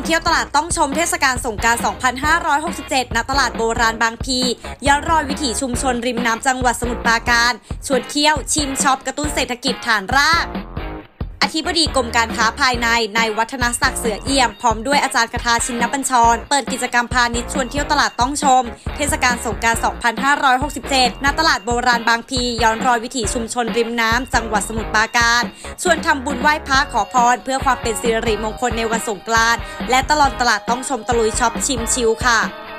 เที่ยวตลาดต้องชมเทศกาลสงกรานต์ 2567 ณ ตลาดโบราณบางพีย้อนรอยวิถีชุมชนริมน้ำจังหวัดสมุทรปราการชวนเที่ยวชิมช็อปกระตุ้นเศรษฐกิจฐานรากอธิบดีกรมการค้าภายในนายวัฒนศักดิ์เสือเอี่ยมพร้อมด้วยอาจารย์คทาชินบัญชรเปิดกิจกรรมพาณิชย์ชวนเที่ยวตลาดต้องชมเทศกาลสงกรานต์ 2567 ณ ตลาดโบราณบางพีย้อนรอยวิถีชุมชนริมน้ำจังหวัดสมุทรปราการชวนทำบุญไหว้พระขอพรเพื่อความเป็นสิริมงคลในวันสงกรานต์และตลอดตลาดต้องชมตะลุยช็อปชิมชิลค่ะ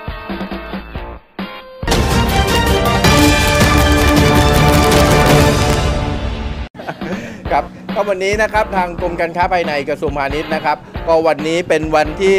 ครับก็วันนี้นะครับทางกรมการค้าภายในกระทรวงพาณิชย์นะครับก็วันนี้เป็นวันที่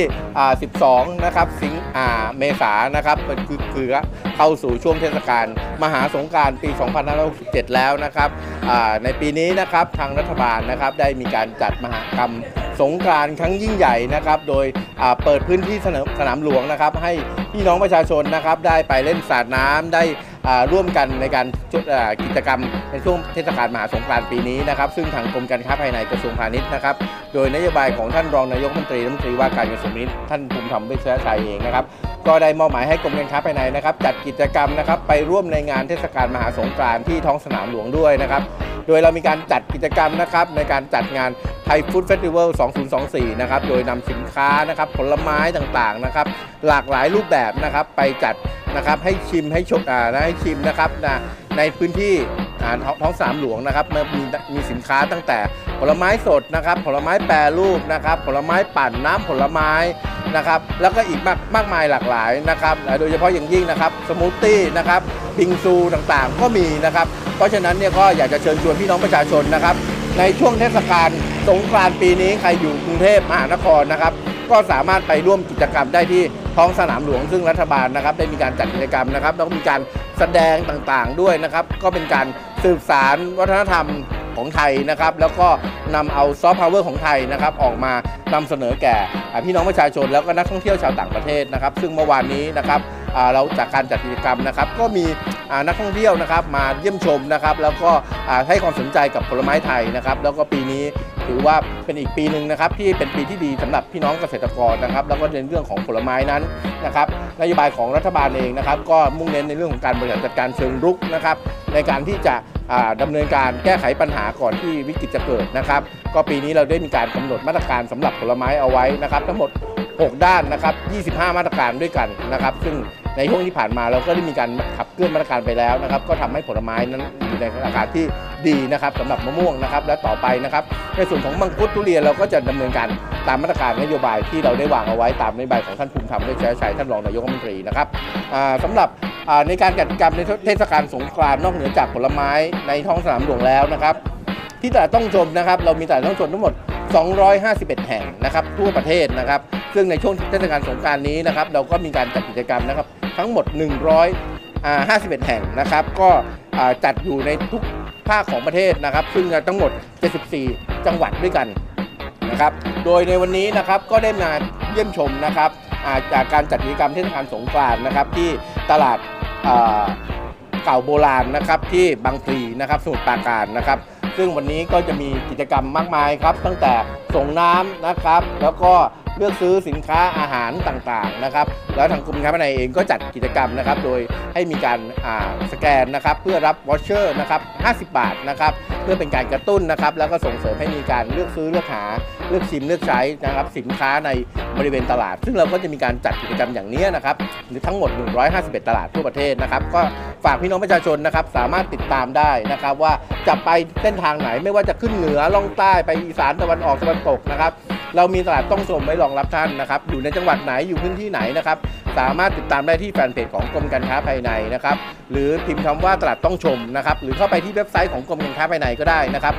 12นะครับเมษายนนะครับคือเข้าสู่ช่วงเทศกาลมหาสงกรานต์ปี 2567 แล้วนะครับในปีนี้นะครับทางรัฐบาลนะครับได้มีการจัดมหกรรมสงกรานต์ครั้งยิ่งใหญ่นะครับโดยเปิดพื้นที่สนามหลวงนะครับให้พี่น้องประชาชนนะครับได้ไปเล่นสาดน้ำได้ร่วมกันในการกิจกรรมในช่วงเทศกาลมหาสงกรานต์ปีนี้นะครับซึ่งทางกรมการค้าภายในกระทรวงพาณิชย์นะครับโดยนโยบายของท่านรองนายกรัฐมนตรีว่าการกระทรวงพาณิชย์ท่านภูมิธรรมเวชยชัยเองนะครับก็ได้มอบหมายให้กรมการค้าภายในนะครับจัดกิจกรรมนะครับไปร่วมในงานเทศกาลมหาสงกรานต์ที่ท้องสนามหลวงด้วยนะครับโดยเรามีการจัดกิจกรรมนะครับในการจัดงานไทยฟู้ดเฟสติวัล 2024 นะครับโดยนำสินค้านะครับผลไม้ต่างๆนะครับหลากหลายรูปแบบนะครับไปจัดนะครับให้ชิมให้ชมให้ชิมนะครับในพื้นที่ท้องสนามหลวงนะครับมีสินค้าตั้งแต่ผลไม้สดนะครับผลไม้แปรรูปนะครับผลไม้ปั่นน้ำผลไม้นะครับแล้วก็อีกมากมายหลากหลายนะครับโดยเฉพาะอย่างยิ่งนะครับสมูทตี้นะครับบิงซูต่างๆก็มีนะครับเพราะฉะนั้นเนี่ยก็อยากจะเชิญชวนพี่น้องประชาชนนะครับในช่วงเทศกาลสงกรานต์ปีนี้ใครอยู่กรุงเทพมหานครนะครับก็สามารถไปร่วมกิจกรรมได้ที่ท้องสนามหลวงซึ่งรัฐบาลนะครับได้มีการจัดกิจกรรมนะครับแล้วก็มีการแสดงต่างๆด้วยนะครับก็เป็นการสืบสานวัฒนธรรมของไทยนะครับแล้วก็นำเอาซอฟต์พาวเวอร์ของไทยนะครับออกมานำเสนอแก่พี่น้องประชาชนแล้วก็นักท่องเที่ยวชาวต่างประเทศนะครับซึ่งเมื่อวานนี้นะครับเราจากการจัดกิจกรรมนะครับก็มีนักท่องเที่ยวนะครับมาเยี่ยมชมนะครับแล้วก็ให้ความสนใจกับผลไม้ไทยนะครับแล้วก็ปีนี้ถือว่าเป็นอีกปีหนึ่งนะครับที่เป็นปีที่ดีสำหรับพี่น้องเกษตรกรนะครับแล้วก็ในเรื่องของผลไม้นั้นนะครับนโยบายของรัฐบาลเองนะครับก็มุ่งเน้นในเรื่องของการบริหารจัดการเชิงรุกนะครับในการที่จะดำเนินการแก้ไขปัญหาก่อนที่วิกฤตจะเกิดนะครับก็ปีนี้เราได้มีการกำหนดมาตรการสำหรับผลไม้เอาไว้นะครับทั้งหมด6ด้านนะครับ25มาตรการด้วยกันนะครับซึ่งในช่วงที่ผ่านมาเราก็ได้มีการขับเคลื่อนมาตรการไปแล้วนะครับก็ทำให้ผลไม้นั้นอยู่ในราคาที่ดีนะครับสำหรับมะม่วงนะครับและต่อไปนะครับในส่วนของมังคุดทุเรียนเราก็จะดำเนินการตามมาตรการนโยบายที่เราได้วางเอาไว้ตามนโยบายของท่านภูมิธรรมเวชยชัยท่านรองนายกรัฐมนตรีนะครับสำหรับในการจัดกิจกรรมในเทศกาลสงกรานต์นอกเหนือจากผลไม้ในท้องสนามหลวงแล้วนะครับที่ตลาดต้องชมนะครับเรามีตลาดต้องชมทั้งหมด251แห่งนะครับทั่วประเทศนะครับซึ่งในช่วงเทศกาลสงกรานต์นี้นะครับเราก็มีการจัดกิจกรรมนะครับทั้งหมด151แห่งนะครับก็จัดอยู่ในทุกภาคของประเทศนะครับซึ่งทั้งหมด74จังหวัดด้วยกันนะครับโดยในวันนี้นะครับก็ได้มาเยี่ยมชมนะครับจากการจัดกิจกรรมเทศกาลสงกรานต์นะครับที่ตลาดเก่าโบราณนะครับที่บางพลีนะครับสมุทรปราการนะครับซึ่งวันนี้ก็จะมีกิจกรรมมากมายครับตั้งแต่ส่งน้ำนะครับแล้วก็เลือกซื้อสินค้าอาหารต่างๆนะครับแล้วทางกรมการค้าภายในเองก็จัดกิจกรรมนะครับโดยให้มีการสแกนนะครับเพื่อรับวอชเชอร์นะครับ50 บาทนะครับเพื่อเป็นการกระตุ้นนะครับแล้วก็ส่งเสริมให้มีการเลือกซื้อเลือกหาเลือกชิมเลือกใช้นะครับสินค้าในบริเวณตลาดซึ่งเราก็จะมีการจัดกิจกรรมอย่างนี้นะครับหรือทั้งหมด151ตลาดทั่วประเทศนะครับก็ฝากพี่น้องประชาชนนะครับสามารถติดตามได้นะครับว่าจะไปเส้นทางไหนไม่ว่าจะขึ้นเหนือล่องใต้ไปอีสานตะวันออกตะวันตกนะครับเรามีตลาดต้องชมไว้รองรับท่านนะครับอยู่ในจังหวัดไหนอยู่พื้นที่ไหนนะครับสามารถติดตามได้ที่แฟนเพจของกรมการค้าภายในนะครับหรือพิมพ์คำว่าตลาดต้องชมนะครับหรือเข้าไปที่เว็บไซต์ของกรมการค้าภายในก็ได้นะครับ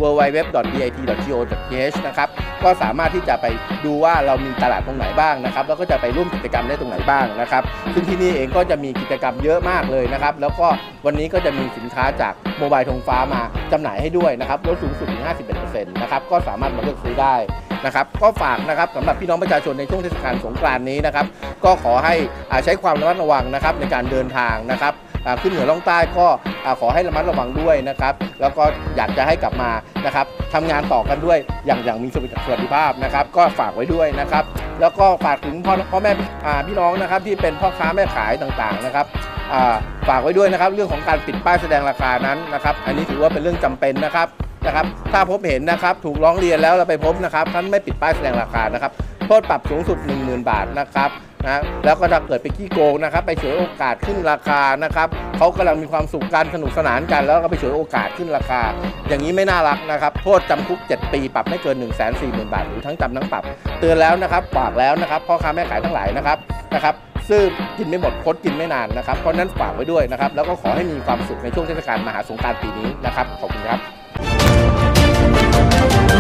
www.bit.go.th นะครับก็สามารถที่จะไปดูว่าเรามีตลาดตรงไหนบ้างนะครับแล้วก็จะไปร่วมกิจกรรมได้ตรงไหนบ้างนะครับซึ่งที่นี่เองก็จะมีกิจกรรมเยอะมากเลยนะครับแล้วก็วันนี้ก็จะมีสินค้าจากโมบายธงฟ้ามาจำหน่ายให้ด้วยนะครับลดสูงสุดถึง 51% นะครับก็สามารถมาเลือกซื้อได้นะครับก็ฝากนะครับสำหรับพี่น้องประชาชนในช่วงเทศกาลสงกรานต์นี้นะครับก็ขอให้ใช้ความระมัดระวังนะครับในการเดินทางนะครับขึ้นเหนือล่องใต้ก็ขอให้ระมัดระวังด้วยนะครับแล้วก็อยากจะให้กลับมานะครับทำงานต่อกันด้วยอย่างมีสวัสดิภาพนะครับก็ฝากไว้ด้วยนะครับแล้วก็ฝากถึงพ่อแม่พี่น้องนะครับที่เป็นพ่อค้าแม่ขายต่างๆนะครับฝากไว้ด้วยนะครับเรื่องของการปิดป้ายแสดงราคานั้นนะครับอันนี้ถือว่าเป็นเรื่องจำเป็นนะครับถ้าพบเห็นนะครับถูกร้องเรียนแล้วเราไปพบนะครับท่านไม่ปิดป้ายแสดงราคานะครับโทษปรับสูงสุด 10,000 บาทนะครับแล้วก็ถ้าเกิดไปขี้โกงนะครับไปฉวยโอกาสขึ้นราคานะครับเขากำลังมีความสุขกันสนุกสนานกันแล้วก็ไปฉวยโอกาสขึ้นราคาอย่างนี้ไม่น่ารักนะครับโทษจำคุก7 ปีปรับไม่เกิน 140,000 บาทหรือทั้งจำทั้งปรับเตือนแล้วนะครับฝากแล้วนะครับพ่อค้าแม่ขายทั้งหลายนะครับซื้อกินไม่หมดคดกินไม่นานนะครับเพราะนั้นฝากไว้ด้วยนะครับแล้วก็ขอให้มีความสุขในช่วงเทศกาลมหาสงกรานต์ปีนี้นะครับขอบคุณครับ